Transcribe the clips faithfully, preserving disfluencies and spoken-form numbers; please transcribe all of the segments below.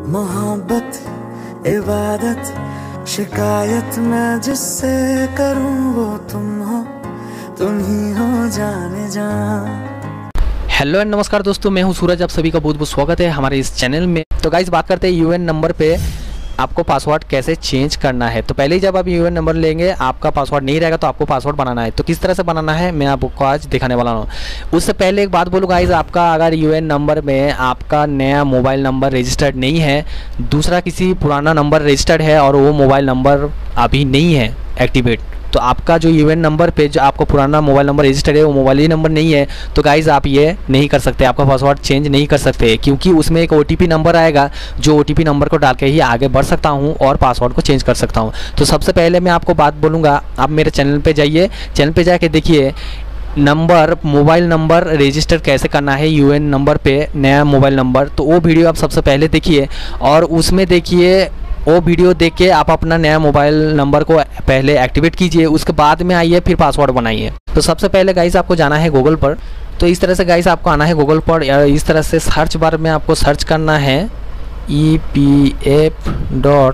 मोहब्बत इबादत शिकायत मैं जिससे करूं वो तुम हो, तुम ही हो जाने जा। हेलो एंड नमस्कार दोस्तों, मैं हूं सूरज। आप सभी का बहुत बहुत स्वागत है हमारे इस चैनल में। तो गाइस बात करते हैं यूएन नंबर पे आपको पासवर्ड कैसे चेंज करना है। तो पहले ही जब आप यूएन नंबर लेंगे आपका पासवर्ड नहीं रहेगा तो आपको पासवर्ड बनाना है। तो किस तरह से बनाना है मैं आपको आज दिखाने वाला हूँ। उससे पहले एक बात बोलूँ गाइस, आपका अगर यूएन नंबर में आपका नया मोबाइल नंबर रजिस्टर्ड नहीं है, दूसरा किसी पुराना नंबर रजिस्टर्ड है और वो मोबाइल नंबर अभी नहीं है एक्टिवेट, तो आपका जो यूएन नंबर पे जो आपका पुराना मोबाइल नंबर रजिस्टर्ड है वो मोबाइल ही नंबर नहीं है, तो गाइज़ आप ये नहीं कर सकते, आपका पासवर्ड चेंज नहीं कर सकते, क्योंकि उसमें एक ओटीपी नंबर आएगा जो ओटीपी नंबर को डाल के ही आगे बढ़ सकता हूँ और पासवर्ड को चेंज कर सकता हूँ। तो सबसे पहले मैं आपको बात बोलूँगा, आप मेरे चैनल पर जाइए, चैनल पर जाके देखिए नंबर मोबाइल नंबर रजिस्टर कैसे करना है यूएन नंबर पे नया मोबाइल नंबर। तो वो वीडियो आप सबसे पहले देखिए और उसमें देखिए वो वीडियो देख के आप अपना नया मोबाइल नंबर को पहले एक्टिवेट कीजिए, उसके बाद में आइए फिर पासवर्ड बनाइए। तो सबसे पहले गाइस आपको जाना है गूगल पर। तो इस तरह से गाइस आपको आना है गूगल पर, या इस तरह से सर्च बार में आपको सर्च करना है ई पी एफ डॉट,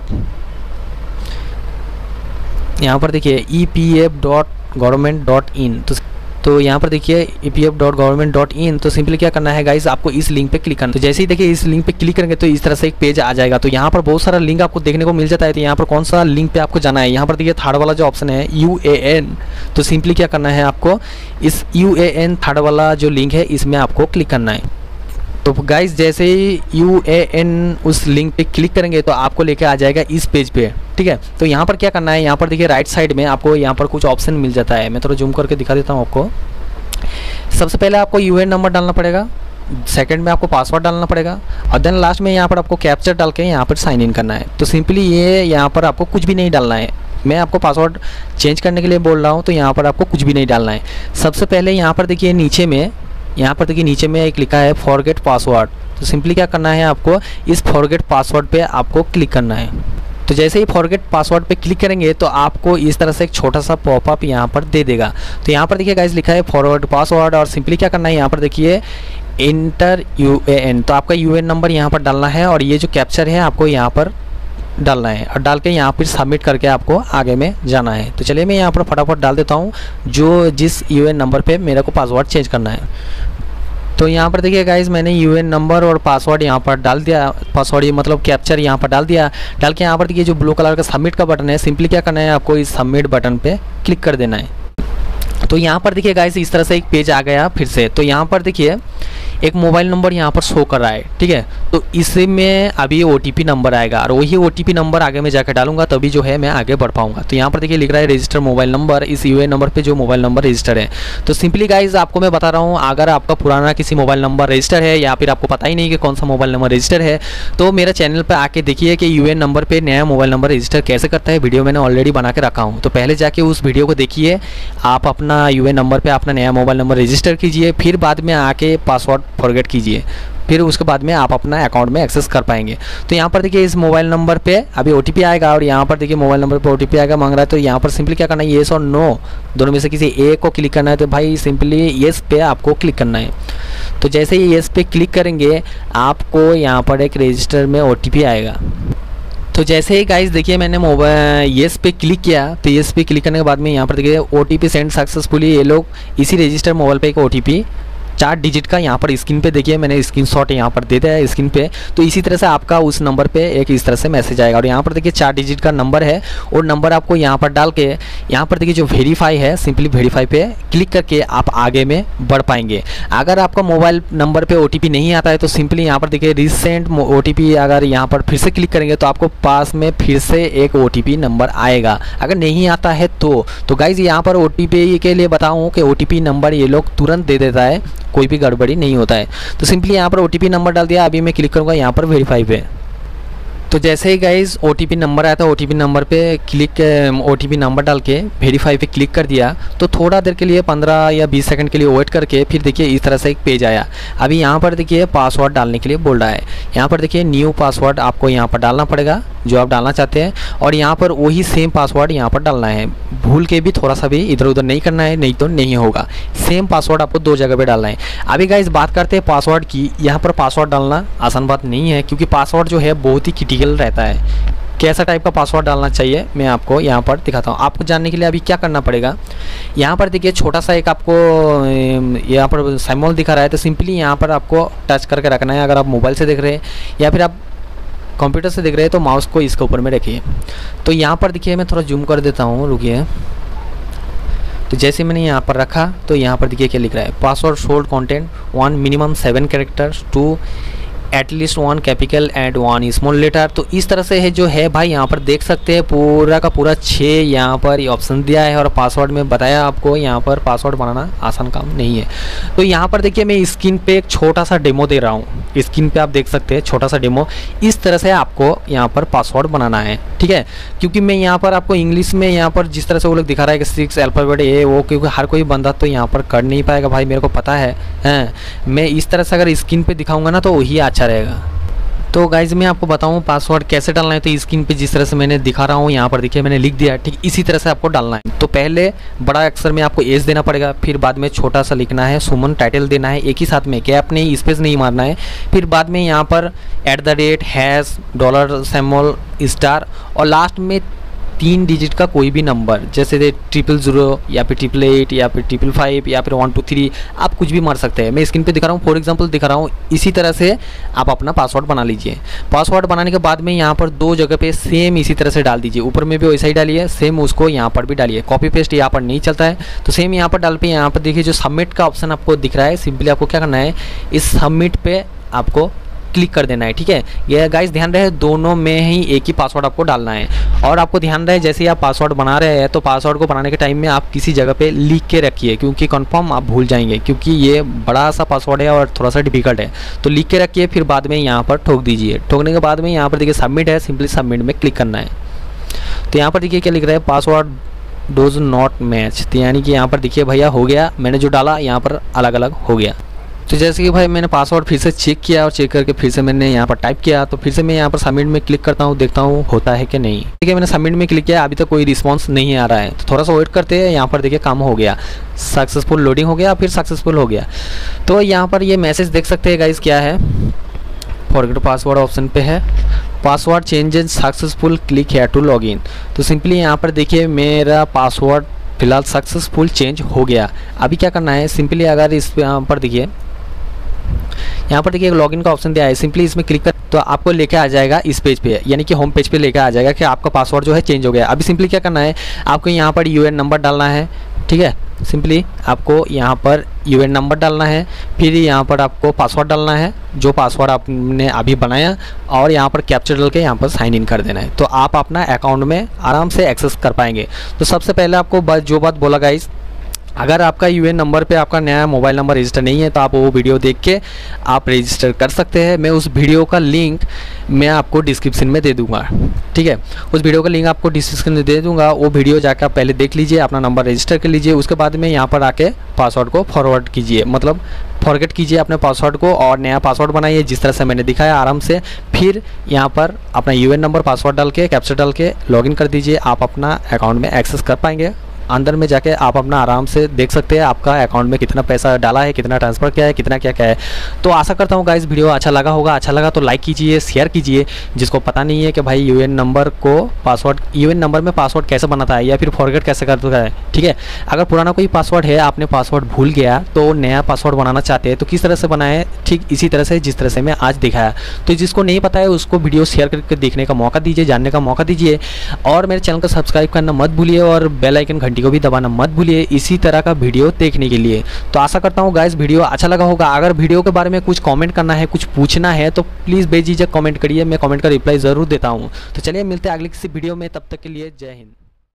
यहाँ पर देखिए E P F dot government dot in. तो तो यहाँ पर देखिए E P F dot government dot in. तो सिंपली क्या करना है गाइस, आपको इस लिंक पे क्लिक करना। तो जैसे ही देखिए इस लिंक पे क्लिक करेंगे तो इस तरह से एक पेज आ जाएगा। तो यहाँ पर बहुत सारा लिंक आपको देखने को मिल जाता है। तो यहाँ पर कौन सा लिंक पे आपको जाना है, यहाँ पर देखिए थर्ड वाला जो ऑप्शन है यू ए एन। तो सिंपली क्या करना है, आपको इस यू ए एन थर्ड वाला जो लिंक है इसमें आपको क्लिक करना है। तो गाइस जैसे ही यू ए एन उस लिंक पे क्लिक करेंगे तो आपको लेके आ जाएगा इस पेज पे, ठीक है। तो यहाँ पर क्या करना है, यहाँ पर देखिए राइट साइड में आपको यहाँ पर कुछ ऑप्शन मिल जाता है। मैं थोड़ा जूम करके दिखा देता हूँ आपको। सबसे पहले आपको यूएन नंबर डालना पड़ेगा, सेकंड में आपको पासवर्ड डालना पड़ेगा और देन लास्ट में यहाँ पर आपको कैप्चर डाल के यहाँ पर साइन इन करना है। तो सिंपली ये यहाँ पर आपको कुछ भी नहीं डालना है। मैं आपको पासवर्ड चेंज करने के लिए बोल रहा हूँ, तो यहाँ पर आपको कुछ भी नहीं डालना है। सबसे पहले यहाँ पर देखिए नीचे में यहाँ पर देखिए नीचे में एक लिखा है फॉरगेट पासवर्ड। तो सिंपली क्या करना है, आपको इस फॉरगेट पासवर्ड पे आपको क्लिक करना है। तो जैसे ही फॉरगेट पासवर्ड पे क्लिक करेंगे तो आपको इस तरह से एक छोटा सा पॉपअप यहाँ पर दे देगा। तो यहाँ पर देखिए गाइस लिखा है फॉरवर्ड पासवर्ड और सिंपली क्या करना है, यहाँ पर देखिए इंटर यू ए एन। तो आपका यूएन नंबर यहाँ पर डालना है और ये जो कैप्चर है आपको यहाँ पर डालना है और डाल के यहाँ पर सबमिट करके आपको आगे में जाना है। तो चलिए मैं यहाँ पर फटाफट डाल देता हूँ जो जिस यूएन नंबर पे मेरे को पासवर्ड चेंज करना है। तो यहाँ पर देखिए गाइस मैंने यूएन नंबर और पासवर्ड यहाँ पर डाल दिया, पासवर्ड ये मतलब कैप्चर यहाँ पर डाल दिया। डाल के यहाँ पर देखिए जो ब्लू कलर का सबमिट का बटन है, सिंपली क्या करना है, आपको इस सबमिट बटन पे क्लिक कर देना है। तो यहाँ पर देखिए गाइस इस तरह से एक पेज आ गया फिर से। तो यहाँ पर देखिए एक मोबाइल नंबर यहाँ पर शो कर रहा है, ठीक है। तो इसमें अभी ओटीपी नंबर आएगा और वही ओटीपी नंबर आगे मैं जाकर डालूंगा तभी जो है मैं आगे बढ़ पाऊंगा। तो यहाँ पर देखिए लिख रहा है रजिस्टर मोबाइल नंबर, इस यूएन नंबर पे जो मोबाइल नंबर रजिस्टर है। तो सिंपली गाइज आपको मैं बता रहा हूँ, अगर आपका पुराना किसी मोबाइल नंबर रजिस्टर है या फिर आपको पता ही नहीं कि कौन सा मोबाइल नंबर रजिस्टर है, तो मेरे चैनल पर आके देखिए कि यूएन नंबर पर नया मोबाइल नंबर रजिस्टर कैसे करता है। वीडियो मैंने ऑलरेडी बना के रखा हूँ, तो पहले जाके उस वीडियो को देखिए, आप अपना यूएन नंबर पर अपना नया मोबाइल नंबर रजिस्टर कीजिए, फिर बाद में आके पासवर्ड फॉरगेट कीजिए, फिर उसके बाद में आप अपना अकाउंट में एक्सेस कर पाएंगे। तो यहाँ पर देखिए इस मोबाइल नंबर पे अभी ओटीपी आएगा और यहाँ पर देखिए मोबाइल नंबर पे ओटीपी आएगा मांग रहा है। तो यहाँ पर सिंपली क्या करना है, येस और नो दोनों में से किसी एक को क्लिक करना है। तो भाई सिंपली येस पे आपको क्लिक करना है। तो जैसे ही येस पे क्लिक करेंगे आपको यहाँ पर एक रजिस्टर में ओटीपी आएगा। तो जैसे ही गाइस देखिए मैंने मोबाइल येस पे क्लिक किया, तो येस पे क्लिक करने के बाद में यहाँ पर देखिए ओटीपी सेंड सक्सेसफुली, ये लोग इसी रजिस्टर मोबाइल पे एक ओटीपी चार डिजिट का यहाँ पर स्क्रीन पे देखिए मैंने स्क्रीनशॉट यहाँ पर दे दिया है स्क्रीन पे। तो इसी तरह से आपका उस नंबर पे एक इस तरह से मैसेज आएगा और यहाँ पर देखिए चार डिजिट का नंबर है और नंबर आपको यहाँ पर डाल के यहाँ पर देखिए जो वेरीफाई है, सिंपली वेरीफाई पे क्लिक करके आप आगे में बढ़ पाएंगे। अगर आपका मोबाइल नंबर पे ओटीपी नहीं आता है तो सिंपली यहाँ पर देखिए रिसेंट ओटीपी, अगर यहाँ पर फिर से क्लिक करेंगे तो आपको पास में फिर से एक ओटीपी नंबर आएगा। अगर नहीं आता है तो तो गाइज यहाँ पर ओटीपी के लिए बताऊँ कि ओटीपी नंबर ये लोग तुरंत दे देता है, कोई भी गड़बड़ी नहीं होता है। तो सिंपली यहाँ पर ओटीपी नंबर डाल दिया, अभी मैं क्लिक करूँगा यहाँ पर वेरीफाई पे। तो जैसे ही गाइस ओटीपी नंबर आया था, ओटीपी नंबर पे क्लिक ओटीपी नंबर डाल के वेरीफाई पे क्लिक कर दिया। तो थोड़ा देर के लिए पंद्रह या बीस सेकंड के लिए वेट करके फिर देखिए इस तरह से एक पेज आया। अभी यहाँ पर देखिए पासवर्ड डालने के लिए बोल रहा है। यहाँ पर देखिए न्यू पासवर्ड आपको यहाँ पर डालना पड़ेगा। जो आप डालना चाहते हैं, और यहाँ पर वही सेम पासवर्ड यहाँ पर डालना है। भूल के भी थोड़ा सा भी इधर उधर नहीं करना है, नहीं तो नहीं होगा। सेम पासवर्ड आपको दो जगह पे डालना है। अभी गाइस बात करते हैं पासवर्ड की। यहाँ पर पासवर्ड डालना आसान बात नहीं है, क्योंकि पासवर्ड जो है बहुत ही क्रिटिकल रहता है। कैसा टाइप का पासवर्ड डालना चाहिए मैं आपको यहाँ पर दिखाता हूँ। आपको जानने के लिए अभी क्या करना पड़ेगा, यहाँ पर देखिए छोटा सा एक आपको यहाँ पर सिंबल दिखा रहा है, तो सिंपली यहाँ पर आपको टच करके रखना है। अगर आप मोबाइल से देख रहे हैं या फिर आप कंप्यूटर से देख रहे हैं तो माउस को इसके ऊपर में रखिए। तो यहाँ पर देखिए मैं थोड़ा जूम कर देता हूँ, रुकिए। तो जैसे मैंने यहाँ पर रखा तो यहाँ पर देखिए क्या लिख रहा है, password hold content one minimum seven characters to at least one capital and one small letter. तो इस तरह से है जो है भाई, यहाँ पर देख सकते हैं पूरा का पूरा छः यहाँ पर ये ऑप्शन दिया है। और पासवर्ड में बताया आपको यहाँ पर पासवर्ड बनाना आसान काम नहीं है। तो यहाँ पर देखिए मैं स्क्रीन पे एक छोटा सा डेमो दे रहा हूँ। स्क्रीन पे आप देख सकते हैं छोटा सा डेमो। इस तरह से आपको यहाँ पर पासवर्ड बनाना है, ठीक है। क्योंकि मैं यहाँ पर आपको इंग्लिश में यहाँ पर जिस तरह से वो लोग दिखा रहा है कि सिक्स अल्फ़ाबेट ये वो, क्योंकि हर कोई बंदा तो यहाँ पर कर नहीं पाएगा भाई, मेरे को पता है हैं। मैं इस तरह से अगर स्क्रीन पे दिखाऊंगा ना तो वही अच्छा रहेगा। तो गाइज मैं आपको बताऊं पासवर्ड कैसे डालना है। तो स्क्रीन पे जिस तरह से मैंने दिखा रहा हूं, यहाँ पर देखिए मैंने लिख दिया, ठीक इसी तरह से आपको डालना है। तो पहले बड़ा अक्षर में आपको एस देना पड़ेगा, फिर बाद में छोटा सा लिखना है, सुमन टाइटल देना है एक ही साथ में, गैप नहीं, स्पेस नहीं मारना है। फिर बाद में यहाँ पर at the rate hash dollar symbol star, और लास्ट में तीन डिजिट का कोई भी नंबर, जैसे ट्रिपल जीरो या फिर ट्रिपल एट या फिर ट्रिपल फाइव या फिर वन टू थ्री, आप कुछ भी मार सकते हैं। मैं स्क्रीन पे दिखा रहा हूँ, फॉर एग्जांपल दिखा रहा हूँ। इसी तरह से आप अपना पासवर्ड बना लीजिए। पासवर्ड बनाने के बाद में यहाँ पर दो जगह पे सेम इसी तरह से डाल दीजिए। ऊपर में भी वैसा ही डालिए, सेम उसको यहाँ पर भी डालिए। कॉपी पेस्ट यहाँ पर नहीं चलता है, तो सेम यहाँ पर डाल पे यहाँ पर देखिए जो सबमिट का ऑप्शन आपको दिख रहा है, सिंपली आपको क्या करना है, इस सबमिट पे आपको क्लिक कर देना है, ठीक है। ये गाइस ध्यान रहे दोनों में ही एक ही पासवर्ड आपको डालना है। और आपको ध्यान रहे जैसे ही आप पासवर्ड बना रहे हैं तो पासवर्ड को बनाने के टाइम में आप किसी जगह पे लिख के रखिए, क्योंकि कंफर्म आप भूल जाएंगे, क्योंकि ये बड़ा सा पासवर्ड है और थोड़ा सा डिफिकल्ट है। तो लिख के रखिए, फिर बाद में यहाँ पर ठोक दीजिए। ठोकने के बाद में यहाँ पर देखिए सबमिट है, सिंपली सबमिट में क्लिक करना है। तो यहाँ पर देखिए क्या लिख रहा है, पासवर्ड डोज नॉट मैच। तो यानी कि यहाँ पर देखिए भैया हो गया, मैंने जो डाला यहाँ पर अलग अलग हो गया। तो जैसे कि भाई मैंने पासवर्ड फिर से चेक किया और चेक करके फिर से मैंने यहाँ पर टाइप किया, तो फिर से मैं यहाँ पर सबमिट में क्लिक करता हूँ, देखता हूँ होता है कि नहीं। ठीक है, मैंने सबमिट में क्लिक किया, अभी तक कोई रिस्पांस नहीं आ रहा है। तो थोड़ा सा वेट करते हैं। यहाँ पर देखिए काम हो गया, सक्सेसफुल लोडिंग हो गया, फिर सक्सेसफुल हो गया। तो यहाँ पर ये मैसेज देख सकते हैं गाइस, क्या है, फॉरगेट पासवर्ड ऑप्शन पे है, password changes successful, click here to log in. तो सिंपली यहाँ पर देखिए मेरा पासवर्ड फिलहाल सक्सेसफुल चेंज हो गया। अभी क्या करना है, सिंपली अगर इस यहाँ पर देखिए यहाँ पर देखिए लॉगिन का ऑप्शन दिया है, सिंपली इसमें क्लिक कर तो आपको लेके आ जाएगा इस पेज पे, यानी कि होम पेज पे लेके आ जाएगा कि आपका पासवर्ड जो है चेंज हो गया। अभी सिंपली क्या करना है, आपको यहाँ पर यूएन नंबर डालना है, ठीक है। सिंपली आपको यहाँ पर यूएन नंबर डालना है, फिर यहाँ पर आपको पासवर्ड डालना है जो पासवर्ड आपने अभी बनाया, और यहाँ पर कैप्चर डाल के यहाँ पर साइन इन कर देना है। तो आप अपना अकाउंट में आराम से एक्सेस कर पाएंगे। तो सबसे पहले आपको जो बात बोला गाइस, अगर आपका यूएन नंबर पे आपका नया मोबाइल नंबर रजिस्टर नहीं है तो आप वो वीडियो देख के आप रजिस्टर कर सकते हैं। मैं उस वीडियो का लिंक मैं आपको डिस्क्रिप्शन में दे दूंगा, ठीक है। उस वीडियो का लिंक आपको डिस्क्रिप्शन में दे दूंगा, वो वीडियो जाकर आप पहले देख लीजिए, अपना नंबर रजिस्टर कर लीजिए। उसके बाद में यहाँ पर आके पासवर्ड को फॉरवर्ड कीजिए, मतलब फॉरगेट कीजिए अपने पासवर्ड को और नया पासवर्ड बनाइए जिस तरह से मैंने दिखाया आराम से। फिर यहाँ पर अपना यूएन नंबर पासवर्ड डाल के कैप्चर डाल के लॉगिन कर दीजिए, आप अपना अकाउंट में एक्सेस कर पाएंगे। अंदर में जाके आप अपना आराम से देख सकते हैं आपका अकाउंट में कितना पैसा डाला है, कितना ट्रांसफ़र किया है, कितना क्या क्या है। तो आशा करता हूँ गाइस वीडियो अच्छा लगा होगा। अच्छा लगा तो लाइक कीजिए, शेयर कीजिए। जिसको पता नहीं है कि भाई यूएन नंबर को पासवर्ड यूएन नंबर में पासवर्ड कैसे बनाता है या फिर फॉरगेट कैसे करता है, ठीक है। अगर पुराना कोई पासवर्ड है, आपने पासवर्ड भूल गया तो नया पासवर्ड बनाना चाहते हैं तो किस तरह से बनाए, ठीक इसी तरह से जिस तरह से मैं आज दिखाया। तो जिसको नहीं पता है उसको वीडियो शेयर करके देखने का मौका दीजिए, जानने का मौका दीजिए। और मेरे चैनल को सब्सक्राइब करना मत भूलिए और बेल आइकन घंटी को भी दबाना मत भूलिए इसी तरह का वीडियो देखने के लिए। तो आशा करता हूँ गाइस वीडियो अच्छा लगा होगा। अगर वीडियो के बारे में कुछ कमेंट करना है, कुछ पूछना है तो प्लीज़ बेझिझक कमेंट करिए, मैं कमेंट का रिप्लाई ज़रूर देता हूँ। तो चलिए मिलते हैं अगली किसी वीडियो में, तब तक के लिए जय हिंद।